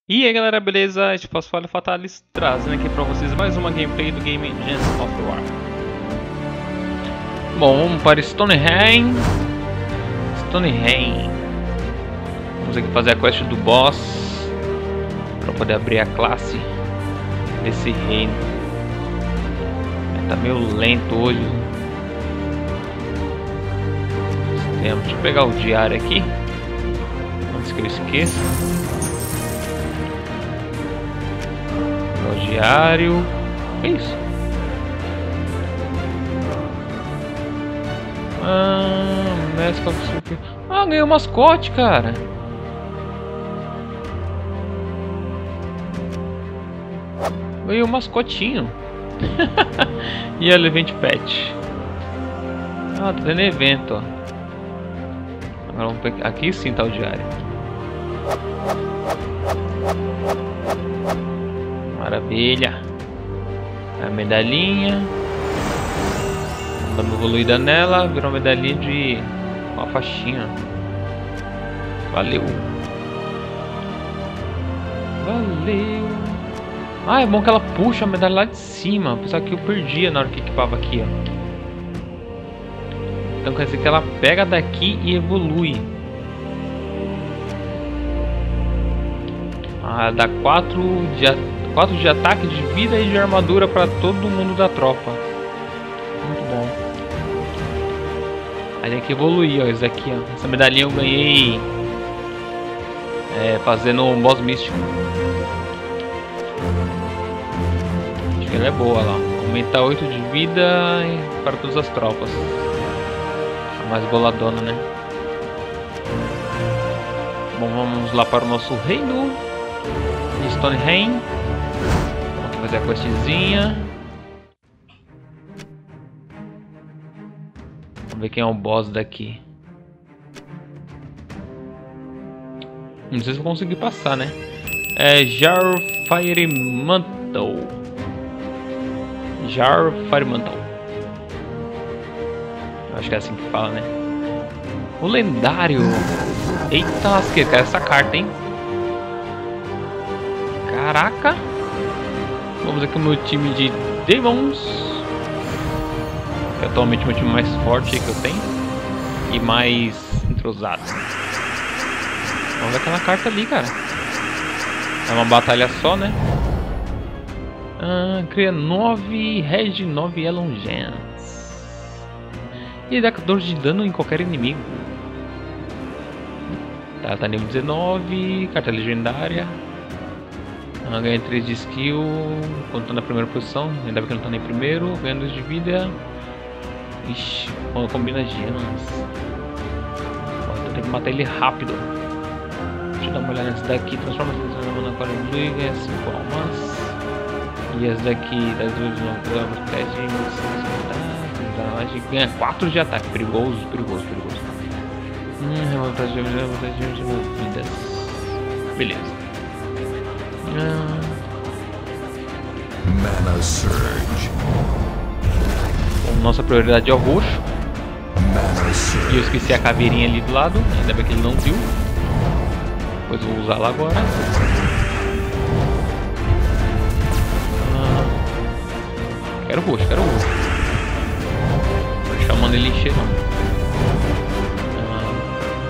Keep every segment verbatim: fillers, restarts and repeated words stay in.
E aí galera, beleza? Este é o Falha Fatalis trazendo aqui pra vocês mais uma gameplay do game Gems of War. Bom, vamos para Stonehenge. Stonehenge. Vamos aqui fazer a quest do boss para poder abrir a classe desse reino. Tá meio lento hoje. Deixa eu pegar o diário aqui antes que eu esqueça. O diário. Que isso? Ah, mescla super. Ah, ganhei um mascote, cara. Ganhei um mascotinho. E a Event Pet. Ah, tá tendo evento, ó. Agora vamos pegar. Aqui sim tá o diário. Maravilha. A medalhinha. Dando evoluída nela, virou uma medalhinha de uma faixinha. Valeu. Valeu. Ah, é bom que ela puxa a medalha lá de cima. Apesar que eu perdia na hora que equipava aqui, ó. Então quer dizer que ela pega daqui e evolui. Ah, dá quatro de, quatro de ataque, de vida e de armadura para todo mundo da tropa. Muito bom. Aí tem que evoluir, ó. Isso aqui, ó. Essa medalhinha eu ganhei é, fazendo um boss místico. Acho que ela é boa lá. Aumentar oito de vida para todas as tropas. A mais boladona, né? Bom, vamos lá para o nosso reino de Stonehenge. Vamos aqui fazer a questzinha. Vamos ver quem é o boss daqui. Não sei se vou conseguir passar, né? É Jar Firemantle. Jar Firemantle. Acho que é assim que fala, né? O lendário. Eita lasqueira, cara, essa carta, hein? Caraca. Vamos aqui no meu time de Demons. Que é atualmente o meu time mais forte que eu tenho. E mais entrosado. Vamos ver aquela carta ali, cara. É uma batalha só, né? Ah, cria nove Reg nove Elon Gems. E dá quatorze de dano em qualquer inimigo. Tá, tá nível dezenove. Carta legendária. Ah, ganha três de skill. Quando tá na primeira posição. Ainda bem que não tá nem primeiro. Ganha dois de vida. Ixi, quando combina gemas. Então tem que matar ele rápido. Deixa eu dar uma olhada nessa daqui. Transforma essa na aquário blue e ganha cinco almas. E as daqui das duas não protege. A gente ganha quatro de ataque. Perigoso, perigoso, perigoso. Hum, remontar de vidas. Beleza. Ah. Mana Surge. Bom, nossa prioridade é o roxo. E eu esqueci a caveirinha ali do lado. Ainda bem que ele não viu. Depois eu vou usar lá agora. Ah. Quero roxo, quero roxo. Chamando ele encher, não. Ah,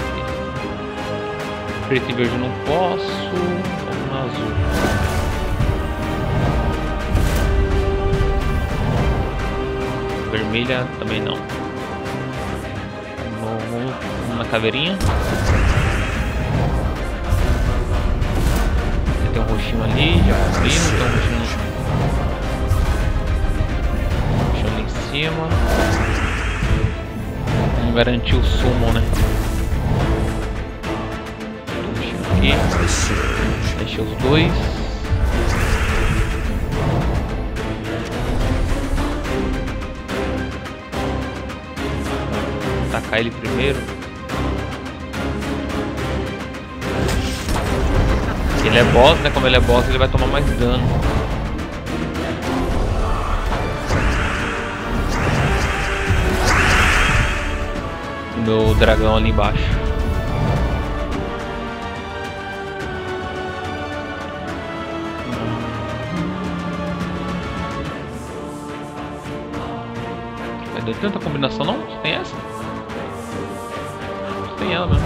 preto e verde eu não posso. Vamos no azul. Vermelha também não. Vamos, vamos na caveirinha. Tem um roxinho ali, já cobrimos. Tem um roxinho, um roxinho ali em cima. Vamos garantir o summon, né? Aqui. Deixa os dois. Vou atacar ele primeiro. Ele é boss, né? Como ele é boss, ele vai tomar mais dano. Meu dragão ali embaixo. tanta combinação não? Só tem essa? Só tem ela mesmo.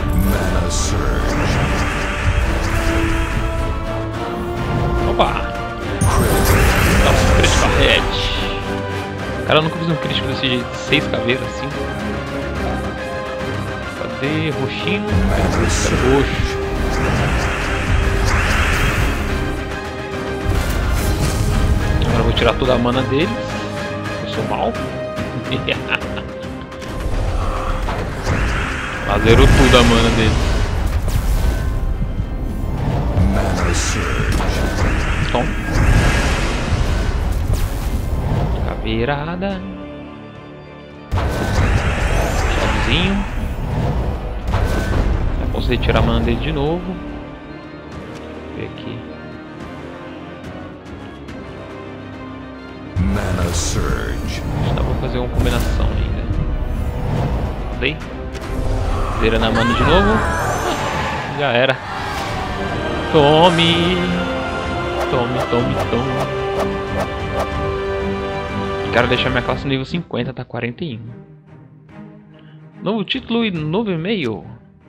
Opa! Nossa, critical hit. Cara, eu nunca fiz um crítico desse jeito. Seis caveiras assim. Cadê? Roxinho? Cadê roxo? Agora eu vou tirar toda a mana deles. Eu sou mal. Mas zerou tudo a mana deles. Tom. Caveirada. Chavezinho. Eu posso retirar a mana dele de novo. Vou ver aqui. Mana Surge. Dá pra fazer uma combinação ainda. Dei. Zera na mana de novo. Já era. Tome. Tome, tome, tome. Quero deixar minha classe nível cinquenta, tá quarenta e um. Novo título e novo e-mail.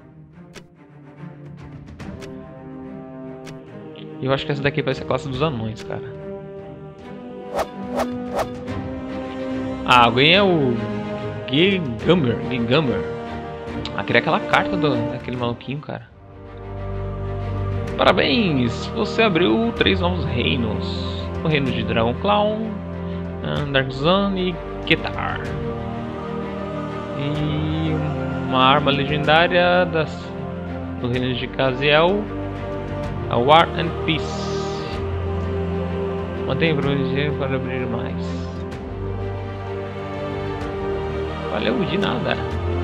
Eu acho que essa daqui vai ser a classe dos anões, cara. Ah, alguém é o Gigammer. Gigammer. Ah, queria aquela carta do, daquele maluquinho, cara. Parabéns! Você abriu três novos reinos. O reino de Dragon Clown, Dark Zone e Ketar. E uma arma legendária das, do reino de Kaziel, a War and Peace. Mantenha o para abrir mais. Valeu de nada.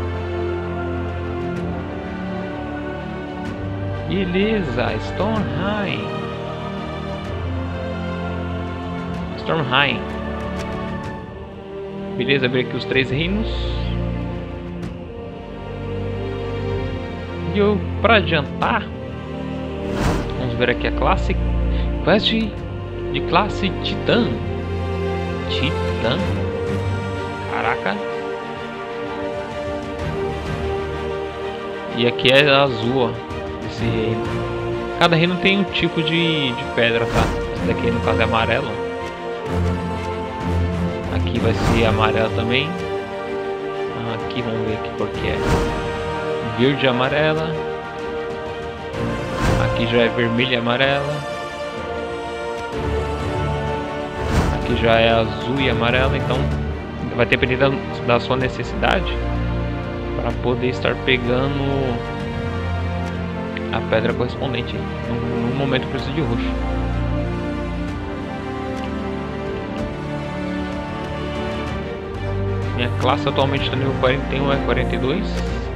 Beleza, Stormheim. Stormheim. Beleza, abrir aqui os três reinos. E eu, pra adiantar, vamos ver aqui a classe. Quest de classe Titã. Titã. Caraca. E aqui é azul, ó, esse reino. Cada reino tem um tipo de, de pedra, tá? Esse daqui no caso é amarelo. Aqui vai ser amarelo também. Aqui vamos ver que cor que é. Verde e amarela. Aqui já é vermelho e amarela. Aqui já é azul e amarela. Então vai depender da, da sua necessidade para poder estar pegando a pedra correspondente. No, no momento eu preciso de roxo. Minha classe atualmente está nível quarenta e um, é quarenta e dois.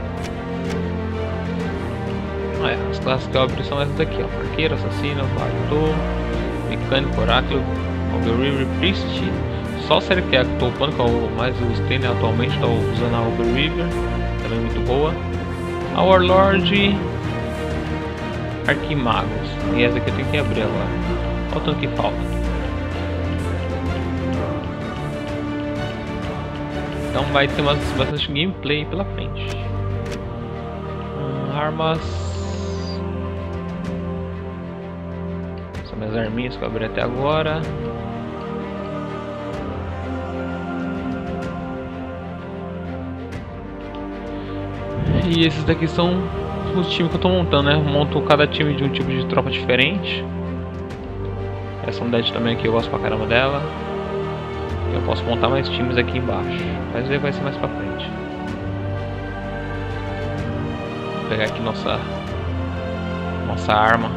Ah, é, as classes que eu abri são essas daqui, ó. Arqueiro, assassino, bardo, mecânico, oráculo, River Priest, Sorcerer, que é a que eu tô upando, que é o mais o Stane atualmente, estou usando a Uber River, também muito boa. A Warlord, Arquimagos, e essa aqui eu tenho que abrir agora. Olha o tanto que falta. Então vai ter umas, bastante gameplay pela frente. Hum, armas. São minhas arminhas que eu abri até agora. E esses daqui são os times que eu tô montando, né? Eu monto cada time de um tipo de tropa diferente. Essa unidade também aqui eu gosto pra caramba dela. Eu posso montar mais times aqui embaixo, mas aí vai ser mais pra frente. Vou pegar aqui nossa nossa arma.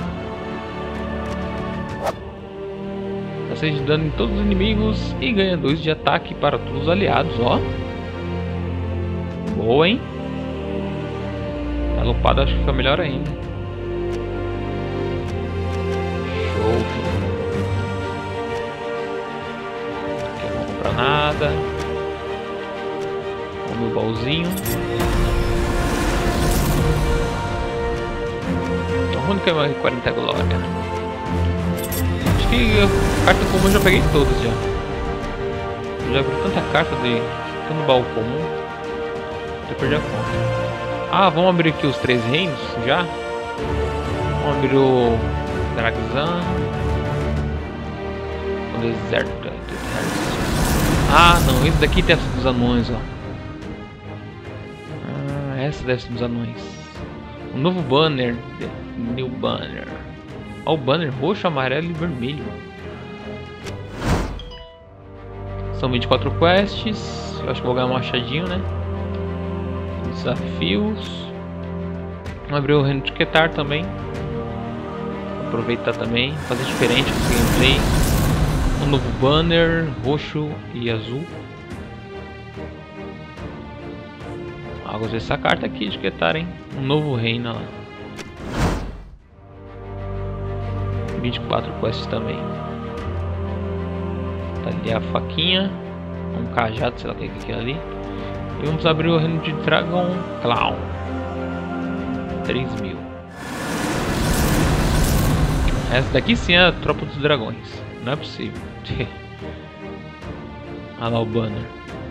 Dá seis de dano em todos os inimigos e ganha dois de ataque para todos os aliados, ó. Boa, hein? A lupada acho que fica melhor ainda. Show. Nada. O meu baúzinho. Onde que é mais quarenta glória? Acho que a carta comum eu já peguei todas já. Eu já abri tanta carta de tanto baú comum. Eu perdi a conta. Ah, vamos abrir aqui os três reinos já? Vamos abrir o Dragzan. O deserto. Ah, não, esse daqui deve ser dos anões, ó. Ah, essa deve ser dos anões. O novo banner. New banner. Ó, o banner roxo, amarelo e vermelho. São vinte e quatro quests. Eu acho que vou ganhar um machadinho, né? Desafios. Vamos abrir o reino de Ketar também. Aproveitar também, fazer diferente com o gameplay. Um novo banner roxo e azul. Ah, gostei dessa carta aqui de Ketar, hein? Um novo reino lá. vinte e quatro quests também. Tá ali a faquinha. Um cajado, sei lá o que é aquilo ali. E vamos abrir o reino de Dragon Clown. três mil. Essa daqui sim é a tropa dos dragões. Não é possível. Olha lá o banner.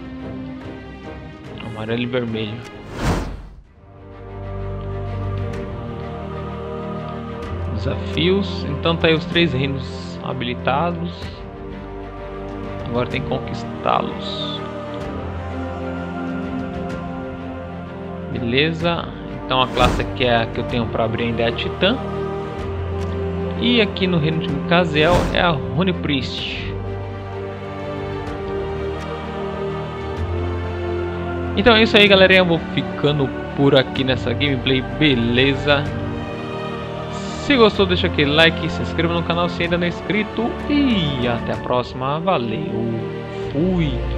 Amarelo e vermelho. Desafios. Então tá aí os três reinos habilitados. Agora tem que conquistá-los. Beleza. Então a classe aqui é a que eu tenho para abrir ainda é a Titã. E aqui no reino de Mikaziel é a Rune Priest. Então é isso aí, galerinha. Eu vou ficando por aqui nessa gameplay, beleza? Se gostou, deixa aquele like, se inscreva no canal se ainda não é inscrito. E até a próxima. Valeu, fui!